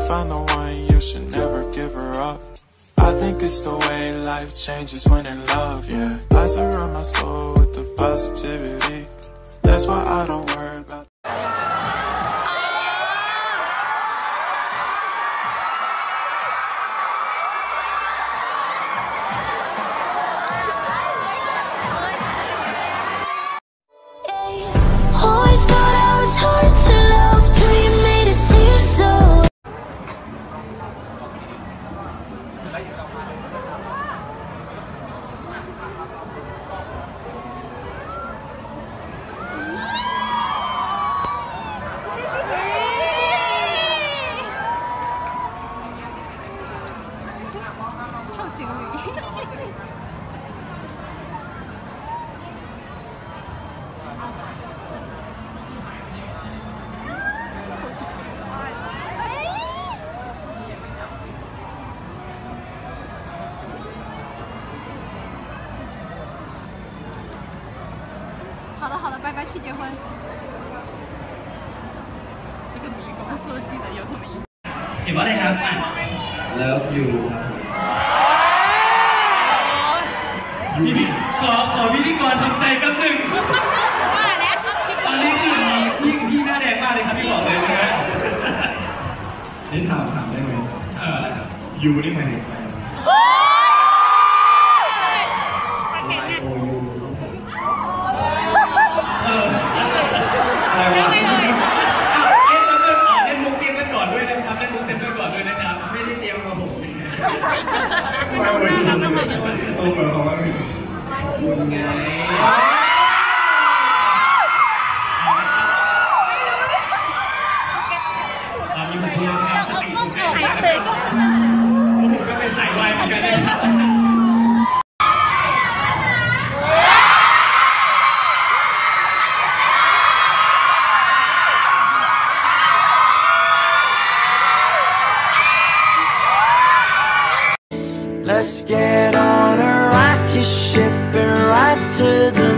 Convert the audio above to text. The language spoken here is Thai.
find the one, you should never give her up. I think it's the way life changes when in love, yeah. I surround my soul with the positivity. That's why I don't worry about Always thought I was hard to love till you made it seem so. 好的好的，拜拜，去结婚。这个谜我们说记得有什么意思？ เขียนว่าอะไรครับLove you ขอพิธีกรทำใจแป๊บหนึ่งตอนนี้คือพี่หน้าแดงมากเลยครับพี่บอกเลยนะฮะนี่ถามได้ไหมยูนี่หมายถึงใครอะไรวะเล่นมุกเตรียมกันก่อนด้วยนะครับเล่นมุกเตรียมกันก่อนด้วยนะครับไม่ได้เตรียมมาผมไม่เลยตรงแบบว่าคุณไงมีคนเดียวครับสติคุณแม่ผมก็เป็นสายวายเหมือนกันนะครับ Let's get on a rocket ship and ride to the